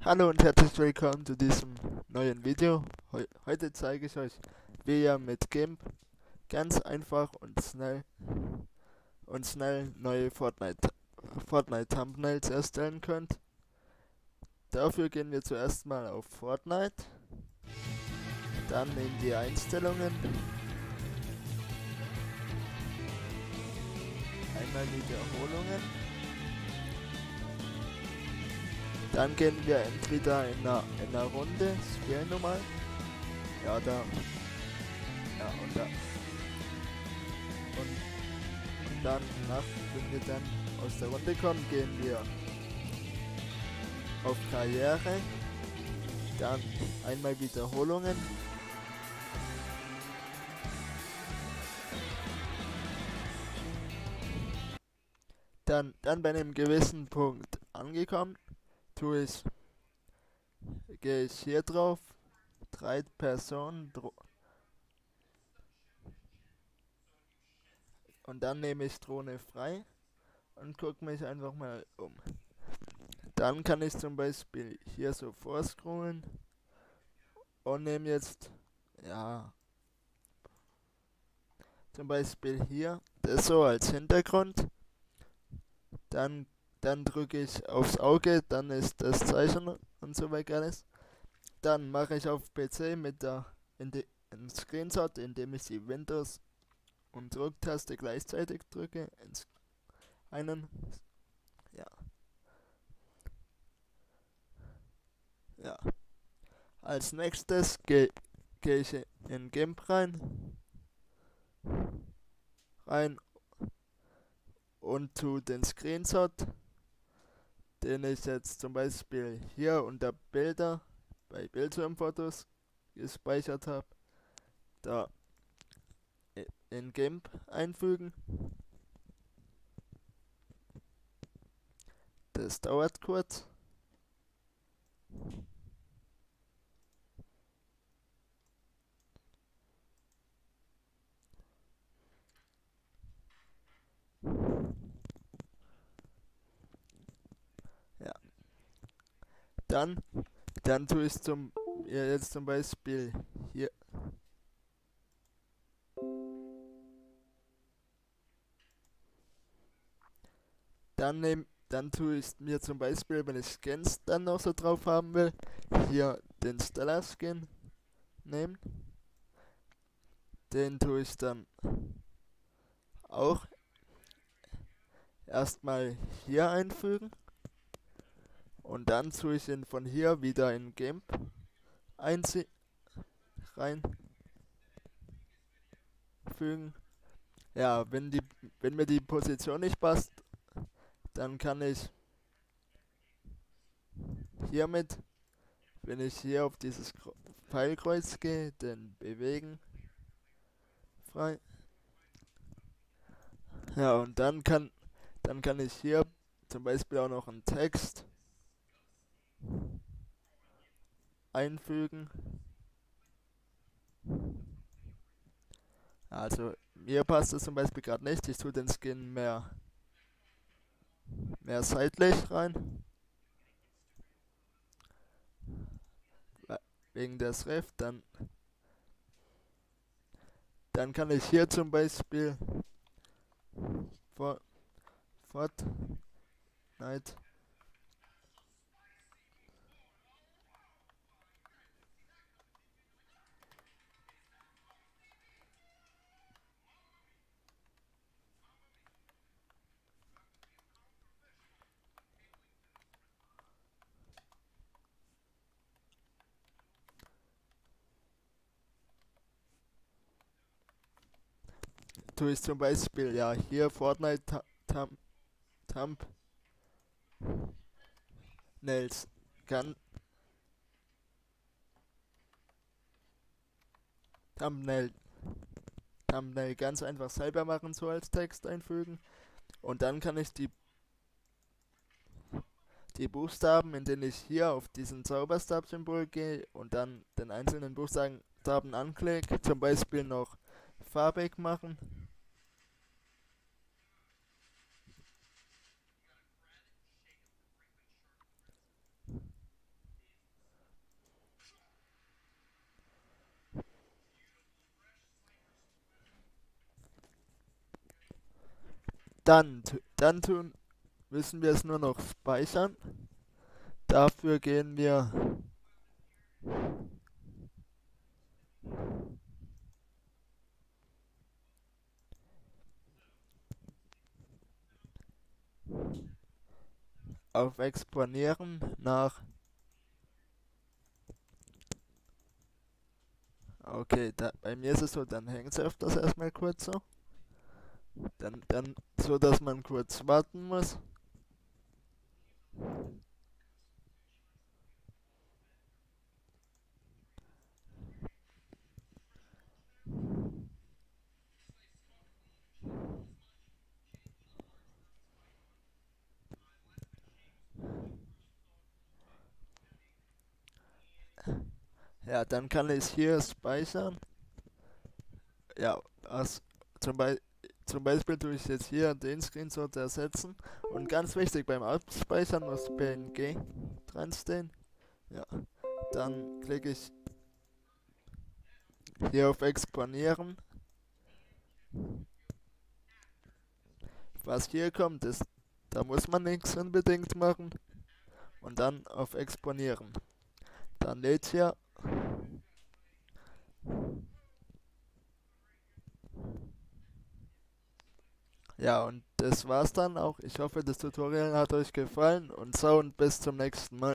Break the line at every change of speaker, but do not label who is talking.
Hallo und herzlich willkommen zu diesem neuen Video. Heute zeige ich euch, wie ihr mit GIMP ganz einfach und schnell neue Fortnite Thumbnails erstellen könnt. Dafür gehen wir zuerst mal auf Fortnite, dann in die Einstellungen, einmal Wiederholungen, dann gehen wir entweder in einer Runde, spielen nochmal, ja da, ja und da. Und danach, wenn wir dann aus der Runde kommen, gehen wir auf Karriere, dann einmal Wiederholungen, dann bei einem gewissen Punkt angekommen, gehe ich hier drauf, 3 Personen und dann nehme ich Drohne frei und gucke mich einfach mal um. Dann kann ich zum Beispiel hier so vorscrollen und nehme jetzt, ja, zum Beispiel hier das so als Hintergrund. Dann, dann drücke ich aufs Auge, dann ist das Zeichen und so weiter alles. Dann mache ich auf PC einen Screenshot, indem ich die Windows- und Drucktaste gleichzeitig drücke. Einen, ja, ja. Als nächstes gehe ich in GIMP rein und tu den Screenshot, den ich jetzt zum Beispiel hier unter Bilder bei Bildschirmfotos gespeichert habe, da in GIMP einfügen. Das dauert kurz. Ja. Dann, dann tue ich jetzt zum Beispiel hier, dann tue ich mir zum Beispiel, wenn ich Skins dann noch so drauf haben will, hier den Stellar Skin nehmen. Den tue ich dann auch erstmal hier einfügen und dann tue ich ihn von hier wieder in GIMP reinfügen. Ja, wenn mir die Position nicht passt, dann kann ich hiermit, wenn ich hier auf dieses Pfeilkreuz gehe, den bewegen frei. Ja, und dann kann ich hier zum Beispiel auch noch einen Text einfügen. Also mir passt es zum Beispiel gerade nicht. Ich tue den Skin mehr seitlich rein, wegen der Schrift. Dann kann ich hier zum Beispiel For- Fortnite, tue ich zum Beispiel, ja, hier Fortnite Thumbnails, kann Thumbnail, Thumbnail ganz einfach selber machen, so als Text einfügen. Und dann kann ich die Buchstaben, in denen ich hier auf diesen Zauberstab-Symbol gehe und dann den einzelnen Buchstaben anklicke, zum Beispiel noch farbig machen. Dann müssen wir es nur noch speichern. Dafür gehen wir auf Exponieren nach. Okay, bei mir ist es so, dann hängt es öfters erstmal kurz so. Dann so, dass man kurz warten muss. Ja, dann kann ich hier speichern. Ja, zum, Be zum Beispiel tue ich jetzt hier den Screenshot ersetzen. Und ganz wichtig, beim Abspeichern muss PNG dran stehen. Ja, dann klicke ich hier auf Exponieren. Was hier kommt, ist, da muss man nichts unbedingt machen. Und dann auf Exponieren. Dann lädt hier. Ja, und das war's dann auch. Ich hoffe, das Tutorial hat euch gefallen und so und bis zum nächsten Mal.